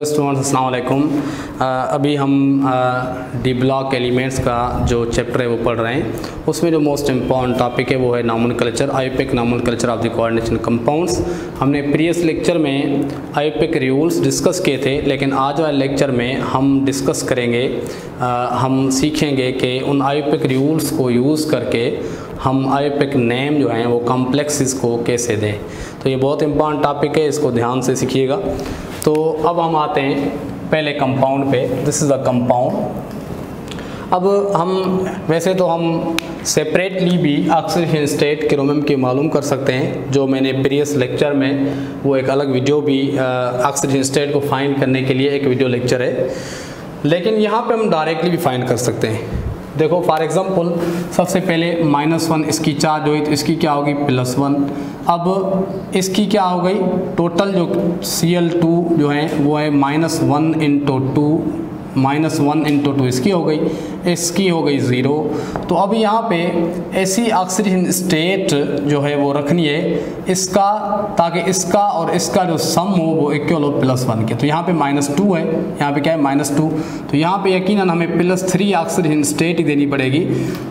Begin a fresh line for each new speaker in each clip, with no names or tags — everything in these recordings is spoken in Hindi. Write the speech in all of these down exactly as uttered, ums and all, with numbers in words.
स्टूडेंट्स अस्सलाम वालेकुम। अभी हम डी ब्लॉक एलिमेंट्स का जो चैप्टर है वो पढ़ रहे हैं। उसमें जो मोस्ट इम्पॉर्टेंट टॉपिक है वो है nomenclature, IUPAC nomenclature of the coordination compounds. हमने प्रीवियस लेक्चर में आईयूपैक रूल्स डिस्कस किए थे, लेकिन आज वाले लेक्चर में हम डिस्कस करेंगे, आ, हम सीखेंगे कि उन आईयूपैक रूल्स को यूज़ करके हम आईयूपैक नेम जो हैं वो कॉम्प्लेक्सेस को कैसे दें। तो ये बहुत इम्पॉर्टेंट टॉपिक है, इसको ध्यान से सीखिएगा। तो अब हम आते हैं पहले कंपाउंड पे। This is a compound. अब हम वैसे तो हम सेपरेटली भी ऑक्सीडेशन स्टेट क्रोमियम की मालूम कर सकते हैं, जो मैंने प्रीवियस लेक्चर में वो एक अलग वीडियो भी ऑक्सीडेशन स्टेट को फाइंड करने के लिए एक वीडियो लेक्चर है, लेकिन यहाँ पे हम डायरेक्टली भी फाइंड कर सकते हैं। देखो फॉर एग्जांपल सबसे पहले माइनस वन इसकी चार्ज हुई तो इसकी क्या होगी प्लस वन। अब इसकी क्या हो गई, टोटल जो सी एल टू जो है वो है minus one into two, minus one into two इसकी हो गई, इसकी हो गई ज़ीरो। तो अब यहाँ पे ऐसी ऑक्सीडेशन स्टेट जो है वो रखनी है इसका, ताकि इसका और इसका जो सम हो वो इक्वल हो प्लस वन के। तो यहाँ पे माइनस टू है, यहाँ पे क्या है माइनस टू, तो यहाँ पे यकीनन हमें प्लस थ्री ऑक्सीडेशन स्टेट ही देनी पड़ेगी,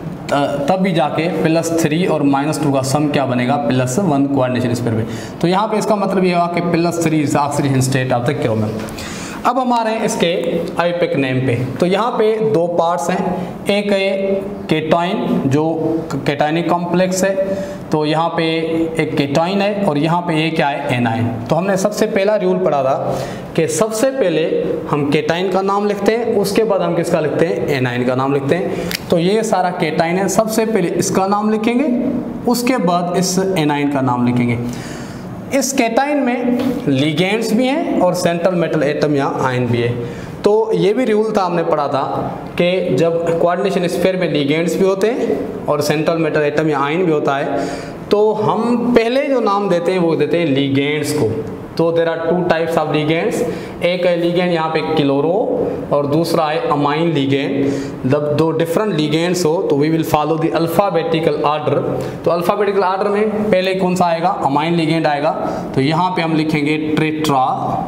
तब भी जाके प्लस थ्री और माइनस टू का सम क्या बनेगा प्लस वन कोऑर्डिनेशन स्क्वायर में। तो यहाँ पे इसका मतलब ये हुआ कि plus three is oxidation state of the chromium. अब हमारे इसके आईयूपैक नेम पे, तो यहाँ पे दो पार्ट्स हैं, एक है केटाइन जो केटाइनिक कॉम्प्लेक्स है, तो यहाँ पे एक केटाइन है और यहाँ पे ये क्या है एनाइन। तो हमने सबसे पहला रूल पढ़ा था कि सबसे पहले हम केटाइन का नाम लिखते हैं, उसके बाद हम किसका लिखते हैं एनाइन का नाम लिखते हैं। तो ये सारा केटाइन है, सबसे पहले इसका नाम लिखेंगे, उसके बाद इस एनाइन का नाम लिखेंगे। इस केटाइन में लिगेंड्स भी हैं और सेंट्रल मेटल एटम या आयन भी है। तो ये भी रूल था, हमने पढ़ा था कि जब कोऑर्डिनेशन स्फीयर में लिगेंड्स भी होते हैं और सेंट्रल मेटल एटम या आयन भी होता है, तो हम पहले जो नाम देते हैं वो देते हैं लिगेंड्स को। तो there are two types of ligands, एक है लिगेंड यहाँ पे क्लोरो और दूसरा है अमाइन लिगेंड। जब दो डिफरेंट लिगेंड्स हो तो we will follow the alphabetical order. तो अल्फ़ाबेटिकल आर्डर में पहले कौन सा आएगा, अमाइन लिगेंड आएगा। तो यहाँ पे हम लिखेंगे tetra,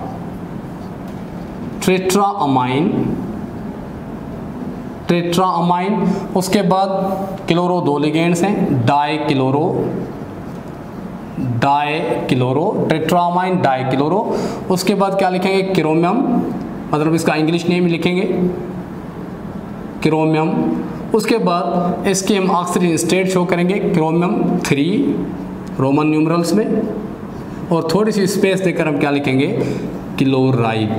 tetra amine, tetra amine. उसके बाद क्लोरो दो लिगेंड्स हैं, di chloro, di chloro, tetramine di chloro. उसके बाद क्या लिखेंगे क्रोमियम, मतलब इसका इंग्लिश नेम लिखेंगे क्रोमियम। उसके बाद इसके हम ऑक्सीजन स्टेट शो करेंगे क्रोमियम थ्री रोमन न्यूमरल्स में, और थोड़ी सी स्पेस देकर हम क्या लिखेंगे क्लोराइड।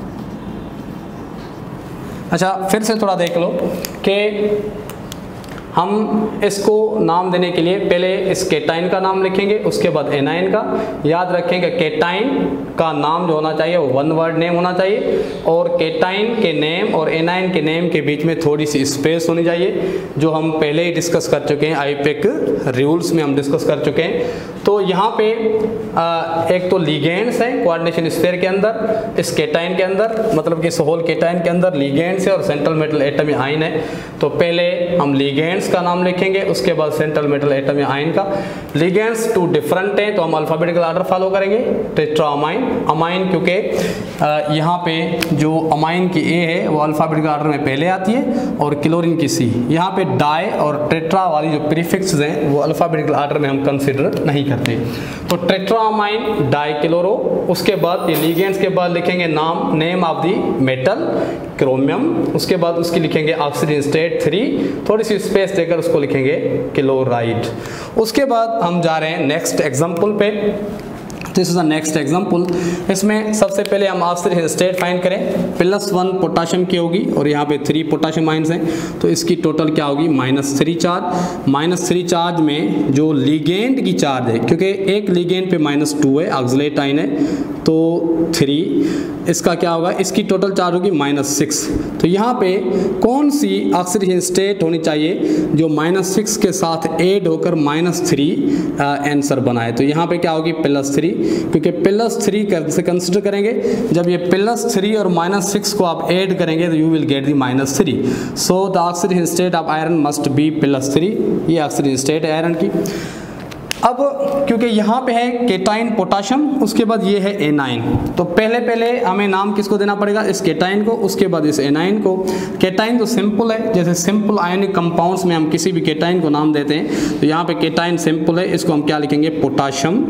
अच्छा फिर से थोड़ा देख लो कि हम इसको नाम देने के लिए पहले इस केटाइन का नाम लिखेंगे, उसके बाद एनाइन का। याद रखेंगे केटाइन का नाम जो होना चाहिए वो वन वर्ड नेम होना चाहिए, और केटाइन के नेम और एनाइन के नेम के बीच में थोड़ी सी स्पेस होनी चाहिए, जो हम पहले ही डिस्कस कर चुके हैं, आईयूपैक रूल्स में हम डिस्कस कर चुके हैं। तो यहाँ पे आ, एक तो लिगेंड्स हैं कोऑर्डिनेशन स्फीयर के अंदर, इस केटाइन के अंदर, मतलब कि इस होल केटाइन के अंदर लिगेंड्स है और सेंट्रल मेटल एटम या आयन है। तो पहले हम लिगेंड्स का नाम लिखेंगे, उसके बाद सेंट्रल मेटल एटम या आयन का। लिगेंड्स टू डिफरेंट हैं तो हम अल्फाबेटिकल आर्डर फॉलो करेंगे, टेट्रामाइन अमाइन, क्योंकि यहाँ पे जो अमाइन की ए है वो अल्फाबेटिकल आर्डर में पहले आती है और क्लोरीन की सी। यहाँ पे डाई और टेट्रा वाली जो प्रीफिक्स हैं वो अल्फाबेटिकल आर्डर में हम कंसिडर नहीं करते। तो टेट्रामाइन डाई क्लोरो, उसके बाद ये लिगेंड्स के बाद लिखेंगे नाम name of the metal chromium, उसके बाद उसकी लिखेंगे ऑक्सीजन स्टेट थ्री, थोड़ी सी स्पेस देकर उसको लिखेंगे क्लोराइड। उसके बाद हम जा रहे हैं नेक्स्ट एग्जांपल पे। This is the next example. इसमें सबसे पहले हम ऑक्सीडेशन स्टेट फाइंड करें, प्लस वन पोटाशियम की होगी और यहाँ पे थ्री पोटाशियम आयन्स हैं, तो इसकी टोटल क्या होगी minus three charge. Minus three charge में जो लिगेंड की चार्ज है, क्योंकि एक लिगेंड पे माइनस टू है, ऑक्सलेट आयन है, तो थ्री, इसका क्या होगा, इसकी टोटल चार्ज होगी माइनस सिक्स। तो यहाँ पे कौन सी ऑक्सीडेशन स्टेट होनी चाहिए जो माइनस सिक्स के साथ ऐड होकर माइनस थ्री आंसर बनाए। तो यहाँ पे क्या होगी प्लस थ्री, क्योंकि प्लस थ्री से कंसिडर करेंगे, जब ये प्लस थ्री और माइनस सिक्स को आप ऐड करेंगे तो you will get the minus three. So the oxidation state of iron must be plus three, ये ऑक्सीडेशन स्टेट है आयरन की। अब क्योंकि यहाँ पे है केटाइन पोटाशियम, उसके बाद ये है एनाइन, तो पहले पहले हमें नाम किसको देना पड़ेगा, इस केटाइन को, उसके बाद इस एनाइन को। केटाइन तो सिंपल है, जैसे सिंपल आयनिक कंपाउंड्स में हम किसी भी केटाइन को नाम देते हैं, तो यहाँ पे केटाइन सिंपल है, इसको हम क्या लिखेंगे, पोटाशियम।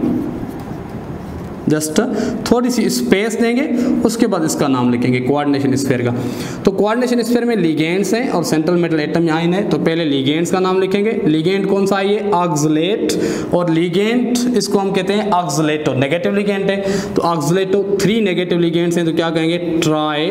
जस्ट थोड़ी सी स्पेस देंगे, उसके बाद इसका नाम लिखेंगे कोऑर्डिनेशन स्फीयर का। तो कोऑर्डिनेशन स्फीयर में लिगेंड्स हैं और सेंट्रल मेटल एटम आयन है, तो पहले लिगेंड्स का नाम लिखेंगे। लिगेंड कौन सा है, ये ऑक्सलेट, और लिगेंड इसको हम कहते हैं ऑक्सलेटो, नेगेटिव लिगेंड है, तो ऑक्सलेटो थ्री नेगेटिव लिगेंड्स हैं, तो क्या कहेंगे, ट्राई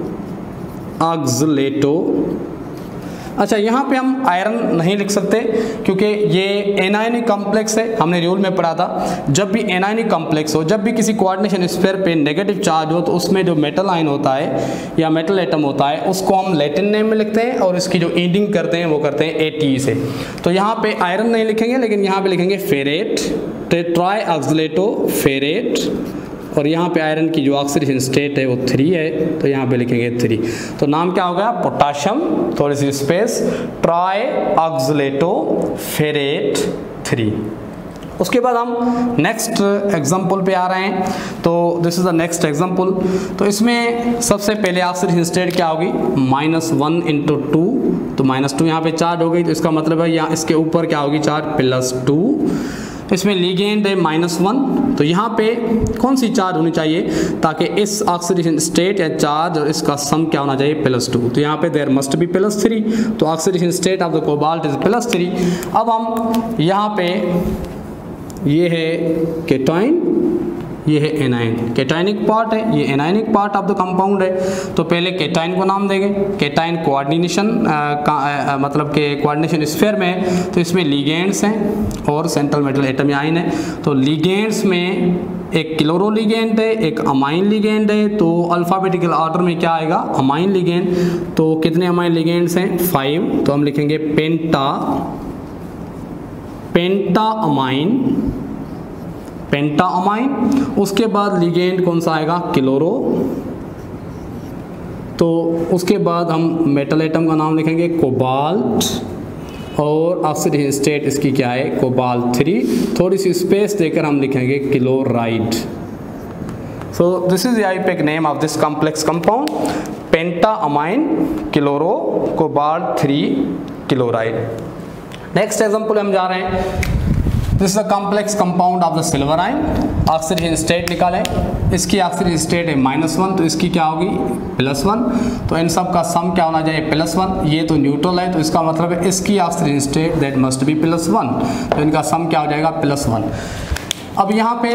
ऑक्सलेटो। अच्छा, यहाँ पे हम आयरन नहीं लिख सकते क्योंकि ये एनायनिक कॉम्प्लेक्स है, हमने रूल में पढ़ा था, जब भी एनायनिक कॉम्प्लेक्स हो, जब भी किसी कोऑर्डिनेशन स्फीयर पे नेगेटिव चार्ज हो, तो उसमें जो मेटल आयन होता है या मेटल एटम होता है, उसको हम लैटिन नेम में लिखते हैं और इसकी जो एंडिंग करते हैं वो करते हैं एटी से। तो यहाँ पे आयरन नहीं लिखेंगे, लेकिन यहाँ पे लिखेंगे फेरेट, ट्राई ऑक्सलेटो फेरेट, और यहाँ पे आयरन की जो ऑक्सीडेशन स्टेट है वो थ्री है, तो यहाँ पे लिखेंगे थ्री। तो नाम क्या होगा, पोटाशियम, थोड़ी सी space, tri oxalato ferrate three. उसके बाद हम नेक्स्ट एग्जाम्पल पे आ रहे हैं, तो this is the next example. तो इसमें सबसे पहले ऑक्सीडेशन स्टेट क्या होगी, माइनस वन इंटू टू, तो माइनस टू यहाँ पे चार्ज हो गई, तो इसका मतलब है यहाँ इसके ऊपर क्या होगी, चार्ज प्लस टू। इसमें लिगेंड है माइनस वन, तो यहाँ पे कौन सी चार्ज होनी चाहिए ताकि इस ऑक्सीडेशन स्टेट या चार्ज और इसका सम क्या होना चाहिए, प्लस टू। तो यहाँ पे there must be plus three, तो oxidation state of the cobalt is plus three. अब हम यहाँ पे ये है केटाइन, ये है एनाइन, केटाइनिक पार्ट है, ये anionic part of the compound है। तो पहले केटाइन को नाम देंगे, केटाइन कोऑर्डिनेशन का मतलब के कोऑर्डिनेशन स्फीयर में है, तो इसमें लिगेंड्स हैं और सेंट्रल मेटल एटम आयन है। तो लिगेंड्स में एक क्लोरो लिगेंड है, एक अमाइन लिगेंड है, तो अल्फ़ाबेटिकल ऑर्डर में क्या आएगा, अमाइन लिगेंड। तो कितने अमाइन लिगेंड्स हैं, फाइव, तो हम लिखेंगे पेंटा, पेंटा अमाइन, पेंटा अमाइन। उसके बाद लिगेंड कौन सा आएगा, क्लोरो, तो उसके बाद हम मेटल एटम का नाम लिखेंगे कोबाल्ट, और ऑक्सीडेशन स्टेट इसकी क्या है, कोबाल्ट थ्री, थोड़ी सी स्पेस देकर हम लिखेंगे chloride. So this is the IUPAC name of this complex compound, penta amine chloro cobalt three chloride. Next example हम जा रहे हैं, this is a complex compound of the silver ion. Oxidation state निकालें, इसकी ऑक्सीडेशन स्टेट है माइनस वन, तो इसकी क्या होगी, प्लस वन। तो इन सब का सम क्या होना चाहिए, प्लस वन। ये तो न्यूट्रल है, तो इसका मतलब है इसकी oxidation state that must be plus one, तो इनका सम क्या हो जाएगा, प्लस वन। अब यहाँ पे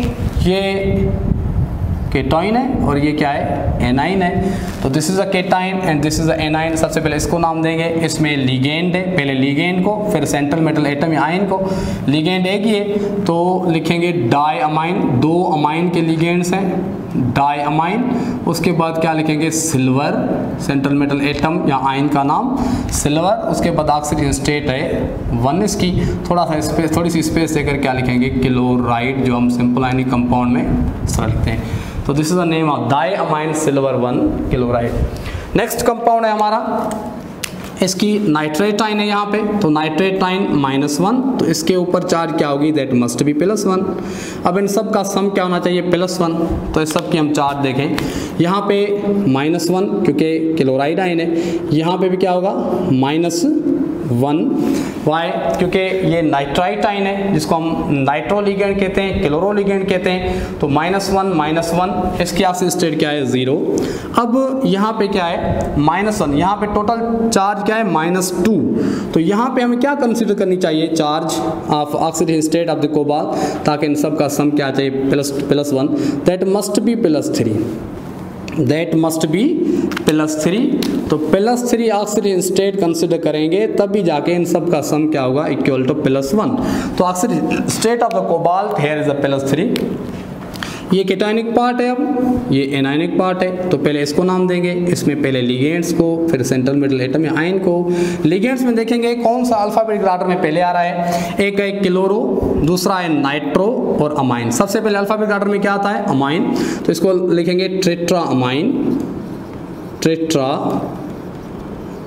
ये केटाइन है और ये क्या है, एनाइन है। तो this is a cation and this is a anion. सबसे पहले इसको नाम देंगे, इसमें लिगेंड है, पहले लिगेंड को, फिर सेंट्रल मेटल एटम या आयन को। लिगेंड एक ही है, तो लिखेंगे डाई अमाइन, दो अमाइन के लिगेंड्स हैं, डाई अमाइन। उसके बाद क्या लिखेंगे, सिल्वर, सेंट्रल मेटल एटम या आयन का नाम सिल्वर। उसके बाद ऑक्सीडेशन स्टेट है वन, इसकी थोड़ा सा स्पेस, थोड़ी सी स्पेस देकर क्या लिखेंगे, क्लोराइड, जो हम सिंपल आयनिक कंपाउंड में इस तरह लिखते हैं। तो this is the name of di amine silver one chloride. Next compound है हमारा, इसकी नाइट्रेट आयन है यहाँ पे, तो नाइट्रेट आयन माइनस वन, तो इसके ऊपर चार्ज क्या होगी, that must be plus one. अब इन सब का सम क्या होना चाहिए, प्लस वन। तो इस सब की हम चार्ज देखें, यहाँ पे माइनस वन क्योंकि क्लोराइड आयन है, यहाँ पे भी क्या होगा, माइनस वन। वाई, क्योंकि ये नाइट्राइट आयन है जिसको हम नाइट्रो लिगेंड कहते हैं, क्लोरो लिगेंड कहते हैं। तो माइनस वन माइनस वन, इसकी ऑक्सीजन स्टेट क्या है, जीरो। अब यहाँ पे क्या है, माइनस वन, यहाँ पे टोटल चार्ज क्या है, माइनस टू। तो यहाँ पे हमें क्या कंसीडर करनी चाहिए, charge of oxygen state of the cobalt, ताकि इन सब का सम क्या चाहिए, plus plus one, that must be plus three, that must be plus three. तो plus three oxygen state consider करेंगे, तभी जाके इन सब का सम क्या होगा, इक्वल टू प्लस वन। तो oxygen state of the cobalt here is the plus three. ये केटाइनिक पार्ट है, अब ये एनाइनिक पार्ट है। तो पहले इसको नाम देंगे, इसमें पहले लिगेंड्स को, फिर सेंट्रल मेटल एटम या आयन को। लिगेंड्स में देखेंगे कौन सा अल्फाबेटिक ऑर्डर में पहले आ रहा है, एक है क्लोरो, दूसरा है नाइट्रो और अमाइन। सबसे पहले अल्फाबेटिक ऑर्डर में क्या आता है, अमाइन, तो इसको लिखेंगे ट्रेट्रा अमाइन, ट्रेट्रा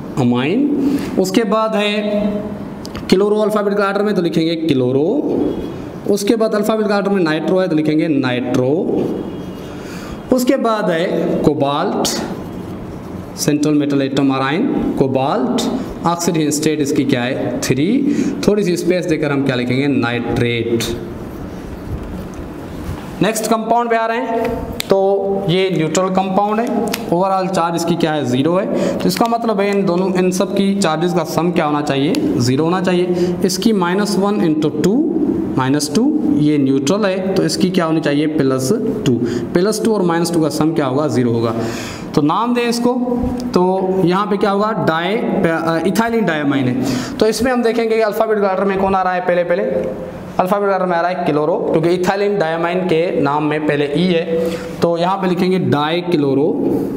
अमाइन। उसके बाद है क्लोरो अल्फाबेटिक ऑर्डर में, तो लिखेंगे क्लोरो उसके बाद अल्फ़ाबेट ऑर्डर में नाइट्रो है तो लिखेंगे नाइट्रो। उसके बाद है कोबाल्ट, सेंट्रल मेटल एटम अराइन कोबाल्ट, ऑक्सीजन स्टेट इसकी क्या है थ्री। थोड़ी सी स्पेस देकर हम क्या लिखेंगे नाइट्रेट। नेक्स्ट कंपाउंड पे आ रहे हैं, तो ये न्यूट्रल कंपाउंड है, ओवरऑल चार्ज इसकी क्या है ज़ीरो है, तो इसका मतलब है इन दोनों इन सब की चार्जेस का सम क्या होना चाहिए ज़ीरो होना चाहिए। इसकी minus one into two minus two, ये न्यूट्रल है तो इसकी क्या होनी चाहिए प्लस टू, प्लस टू और माइनस टू का सम क्या होगा ज़ीरो होगा। तो नाम दें इसको, तो यहाँ पे क्या होगा डाई इथाइलिन डायमाइन है, तो इसमें हम देखेंगे कि अल्फ़ाबेट ऑर्डर में कौन आ रहा है, पहले पहले अल्फ़ाबेट ऑर्डर में आ रहा है क्लोरो, क्योंकि इथाइलिन डायमाइन के नाम में पहले ई है, तो यहाँ पे लिखेंगे डाई क्लोरो,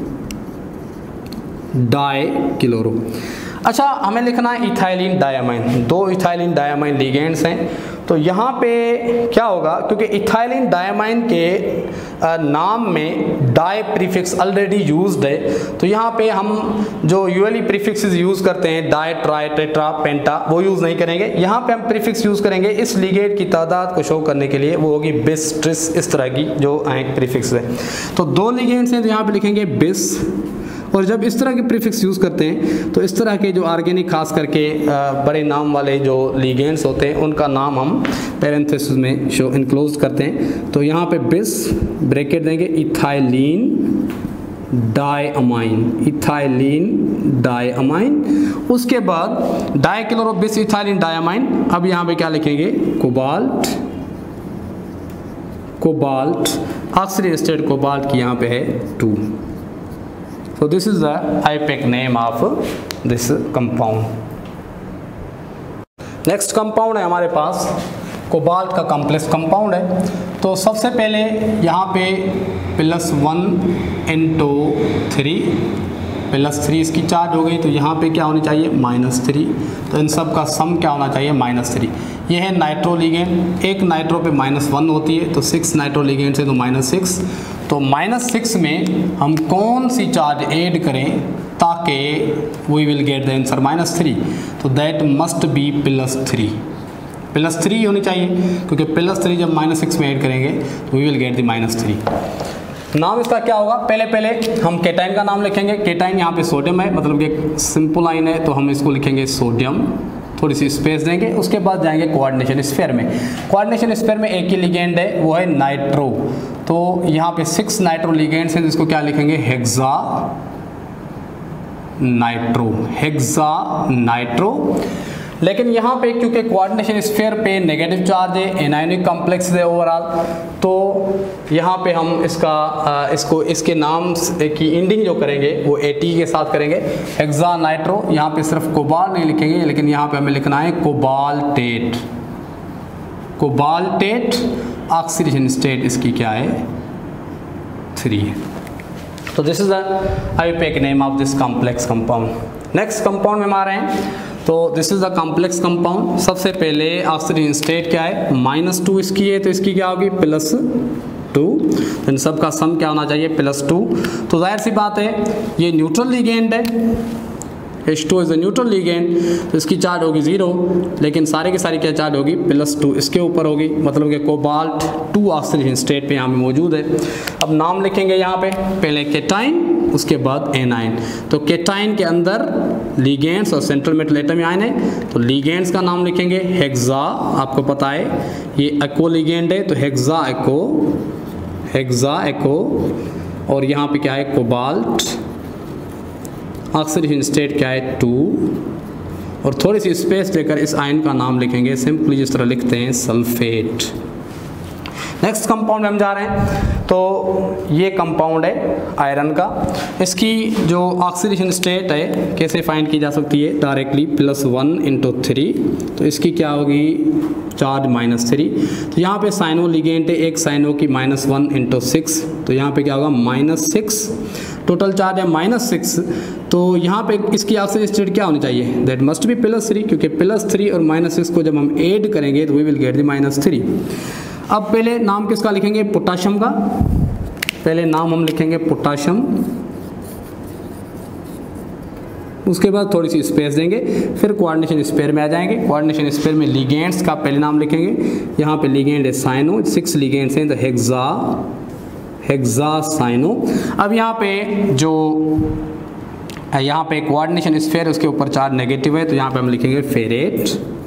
डाई क्लोरो। अच्छा, हमें लिखना है इथाइलिन डायमाइन, दो इथाइलिन डायमाइन लिगेंड्स हैं, तो यहाँ पे क्या होगा, क्योंकि इथाइलिन डायमाइन के नाम में डाई प्रीफिक्स ऑलरेडी यूज्ड है, तो यहाँ पे हम जो यूजुअली प्रीफिक्सेस यूज़ करते हैं डाई, ट्राई, टेट्रा, पेंटा, वो यूज़ नहीं करेंगे। यहाँ पे हम प्रीफिक्स यूज़ करेंगे इस लिगेंड की तादाद को शो करने के लिए, वो होगी बिस, ट्रिस, इस तरह की जो प्रीफिक्स है। तो दो लिगेंड्स हैं तो यहाँ पे लिखेंगे बिस, और जब इस तरह के प्रीफिक्स यूज़ करते हैं तो इस तरह के जो ऑर्गेनिक खास करके बड़े नाम वाले जो लिगेंड्स होते हैं उनका नाम हम पैरेंथेसिस में शो इनक्लोज करते हैं। तो यहाँ पे बिस ब्रैकेट देंगे इथाइलिन डायअमाइन, इथाइलिन डायअमाइन। उसके बाद डाइक्लोरो बिस इथाइलिन डायअमाइन। अब यहाँ पे क्या लिखेंगे cobalt, cobalt oxygen state cobalt की यहाँ पे है two. So this is the I U P A C name of this compound. Next compound है हमारे पास कोबाल्ट का कॉम्प्लेक्स कंपाउंड है। तो सबसे पहले यहाँ पे plus one into three, plus three इसकी चार्ज हो गई, तो यहाँ पे क्या होनी चाहिए माइनस थ्री, तो इन सब का सम क्या होना चाहिए माइनस थ्री। ये है नाइट्रो लिगेंड, एक नाइट्रो पे माइनस वन होती है, तो सिक्स नाइट्रो लिगेंड से तो माइनस सिक्स, तो माइनस सिक्स में हम कौन सी चार्ज ऐड करें ताकि we will get the answer minus three, तो that must be plus three, plus three होनी चाहिए, क्योंकि प्लस थ्री जब माइनस सिक्स में ऐड करेंगे तो we will get the minus three. नाम इसका क्या होगा, पहले पहले हम केटाइन का नाम लिखेंगे। केटाइन यहाँ पे सोडियम है, मतलब कि सिंपल लाइन है, तो हम इसको लिखेंगे सोडियम, थोड़ी सी स्पेस देंगे। उसके बाद जाएंगे कोऑर्डिनेशन स्फीयर में। कोऑर्डिनेशन स्फीयर में एक ही लिगेंड है, वो है नाइट्रो, तो यहाँ पे सिक्स नाइट्रो लिगेंड्स हैं, जिसको क्या लिखेंगे हेक्सा नाइट्रो, हेक्सा नाइट्रो। लेकिन यहाँ पे क्योंकि कोऑर्डिनेशन स्फीयर पे नेगेटिव चार्ज है, एनायनिक कॉम्प्लेक्स है ओवरऑल, तो यहाँ पे हम इसका आ, इसको इसके नाम की इंडिंग जो करेंगे वो एटी के साथ करेंगे, हेक्सा नाइट्रो। यहाँ पे सिर्फ कोबाल नहीं लिखेंगे, लेकिन यहाँ पे हमें लिखना है कोबाल्टेट, कोबाल्टेट ऑक्सीडेशन स्टेट इसकी क्या है थ्री। तो this is the I U P A C name of this complex compound. Next compound में हम आ रहे हैं, तो this is the complex compound. सबसे पहले ऑक्सीजन स्टेट क्या है माइनस टू इसकी है, तो इसकी क्या होगी प्लस टू, तो इन सब का सम क्या होना चाहिए प्लस टू। तो जाहिर सी बात है ये न्यूट्रल लिगेंड है, H two is a neutral ligand, तो इसकी चार्ज होगी जीरो, लेकिन सारी की सारी क्या चार्ज होगी प्लस टू इसके ऊपर होगी, मतलब कि कोबाल्ट टू ऑक्सीजन स्टेट पे यहाँ पे मौजूद है। अब नाम लिखेंगे यहाँ पे, पहले केटाइन उसके बाद एनाइन। तो केटाइन के अंदर लिगेंड्स और सेंट्रल मेटल एटम आयन है, तो लिगेंड्स का नाम लिखेंगे हेक्सा, आपको पता है ये एक्ो लिगेंड है, तो हेक्सा एक्ो, हेक्सा एक्ो, और यहाँ पे क्या है कोबाल्ट, ऑक्सीडेशन स्टेट क्या है टू, और थोड़ी सी स्पेस लेकर इस आयन का नाम लिखेंगे सिंपली जिस तरह लिखते हैं सल्फेट। नेक्स्ट कंपाउंड में हम जा रहे हैं, तो ये कंपाउंड है आयरन का। इसकी जो ऑक्सीडेशन स्टेट है कैसे फाइंड की जा सकती है directly, plus one into three, तो इसकी क्या होगी चार्ज माइनस थ्री। तो यहाँ पे साइनो लिगेंड है, एक साइनो की माइनस वन इंटू सिक्स, तो यहाँ पे क्या होगा माइनस सिक्स, टोटल चार्ज है माइनस सिक्स। तो यहाँ पे इसकी ऑक्सीडेशन स्टेट क्या होनी चाहिए, that must be plus three, क्योंकि प्लस थ्री और माइनस सिक्स को जब हम ऐड करेंगे तो we will get the minus three. अब पहले नाम किसका लिखेंगे पोटाशियम का, पहले नाम हम लिखेंगे पोटाशियम, उसके बाद थोड़ी सी स्पेस देंगे, फिर कोऑर्डिनेशन स्पेयर में आ जाएंगे। कोऑर्डिनेशन स्पेयर में लिगेंड्स का पहले नाम लिखेंगे। यहाँ पे लिगेंड है साइनो, सिक्स लिगेंड्स हैं, तो हेक्सा हेक्सा साइनो। अब यहाँ पे जो यहाँ पे कोऑर्डिनेशन स्फीयर है उसके ऊपर चार्ज नेगेटिव है, तो यहाँ पे हम लिखेंगे ferrate,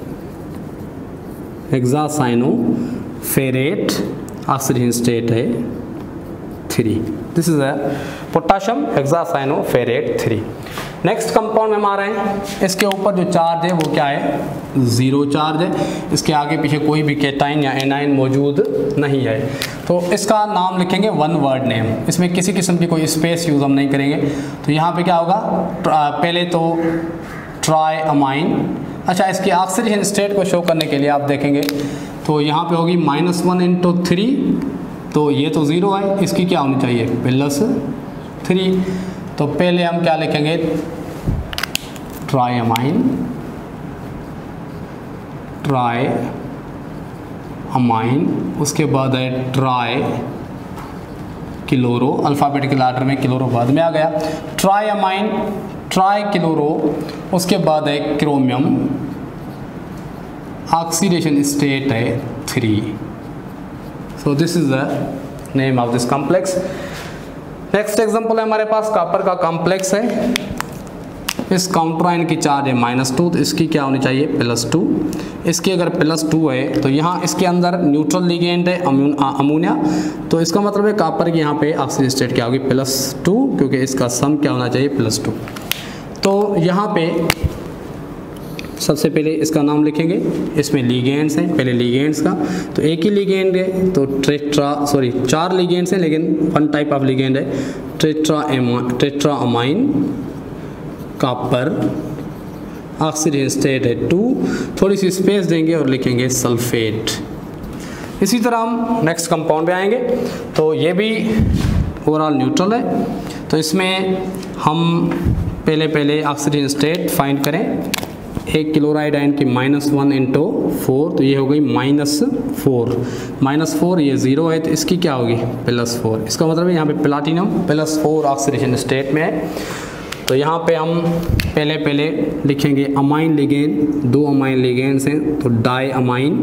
hexa cyano ferrate, oxygen state है three. This is a potassium hexa cyano ferrate three. Next compound में हम आ रहे हैं, इसके ऊपर जो चार्ज है वो क्या है, ज़ीरो चार्ज है। इसके आगे पीछे कोई भी कैटाइन या एनाइन मौजूद नहीं है, तो इसका नाम लिखेंगे वन वर्ड नेम। इसमें किसी किस्म की कोई स्पेस यूज़ हम नहीं करेंगे। तो यहाँ पे क्या होगा, पहले तो ट्राई अमाइन। अच्छा, इसकी ऑक्सीडेशन स्टेट को शो करने के लिए आप देखेंगे तो यहाँ पे होगी माइनस वन इंटू थ्री, तो ये तो ज़ीरो है, इसकी क्या होनी चाहिए, प्लस थ्री। तो पहले हम क्या लिखेंगे, ट्राई अमाइन, ट्राई अमाइन, उसके बाद है ट्राई क्लोरो, अल्फ़ाबेटिकल आर्डर में क्लोरो बाद में आ गया, ट्राई अमाइन, ट्राई क्लोरो, उसके बाद है क्रोमियम, ऑक्सीडेशन स्टेट है three. So this is the name of this complex. Next example है हमारे पास कॉपर का कॉम्प्लेक्स है। इस काउंटर आयन की चार्ज है माइनस टू, तो इसकी क्या होनी चाहिए, प्लस टू। इसकी अगर प्लस टू है तो यहाँ इसके अंदर न्यूट्रल लिगेंड है अमोनिया, तो इसका मतलब है कॉपर की यहाँ पे ऑक्सीजन स्टेट क्या होगी, प्लस टू, क्योंकि इसका सम क्या होना चाहिए, प्लस टू। तो यहाँ पे सबसे पहले इसका नाम लिखेंगे। इसमें लिगेंड्स हैं, पहले लिगेंड्स का, तो एक ही लिगेंड है, तो ट्रेट्रा सॉरी चार लिगेंड्स हैं, लेकिन वन टाइप ऑफ लिगेंड है, tetra tetra amine copper, oxygen state है टू, थोड़ी सी स्पेस देंगे और लिखेंगे सल्फेट। इसी तरह हम नेक्स्ट कंपाउंड पे आएंगे, तो ये भी ओवरऑल न्यूट्रल है। तो इसमें हम पहले पहले ऑक्सीजन स्टेट फाइंड करें। एक क्लोराइड आयन की माइनस वन इंटू फोर, तो ये हो गई माइनस फोर, माइनस फोर, ये ज़ीरो है, तो इसकी क्या होगी, प्लस फोर। इसका मतलब है यहाँ पे platinum plus four oxidation state में है। तो यहाँ पे हम पहले पहले लिखेंगे अमाइन लिगेंड, दो अमाइन लिगेंड्स हैं, तो डाई अमाइन,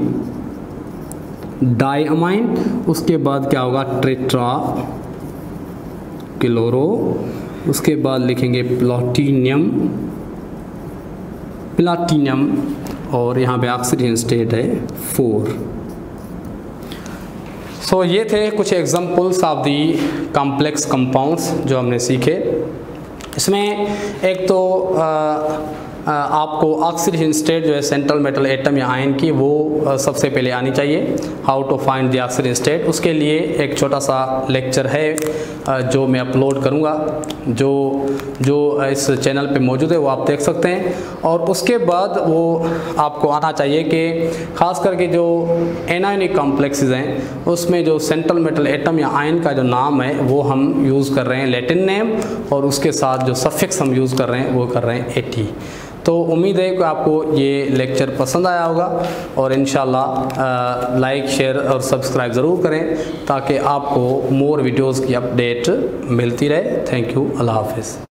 डाई अमाइन, उसके बाद क्या होगा, ट्रेट्रा क्लोरो, उसके बाद लिखेंगे प्लाटिनियम, प्लाटिनम, और यहाँ पे ऑक्सीजन स्टेट है फोर। सो so, ये थे कुछ examples of the complex compounds जो हमने सीखे। इसमें एक तो आ, आ, आपको ऑक्सीडेशन स्टेट जो है सेंट्रल मेटल एटम या आयन की, वो सबसे पहले आनी चाहिए, how to find the oxidation state. उसके लिए एक छोटा सा लेक्चर है जो मैं अपलोड करूँगा, जो जो इस चैनल पे मौजूद है, वो आप देख सकते हैं। और उसके बाद वो आपको आना चाहिए कि ख़ास करके जो एनायनिक कॉम्प्लेक्सेस हैं उसमें जो सेंट्रल मेटल एटम या आयन का जो नाम है वो हम यूज़ कर रहे हैं लैटिन नेम, और उसके साथ जो सफिक्स हम यूज़ कर रहे हैं वो कर रहे हैं एटी। तो उम्मीद है कि आपको ये लेक्चर पसंद आया होगा, और इंशाल्लाह लाइक शेयर और सब्सक्राइब ज़रूर करें ताकि आपको मोर वीडियोज़ की अपडेट मिलती रहे। थैंक यू, अल्लाह हाफिज़।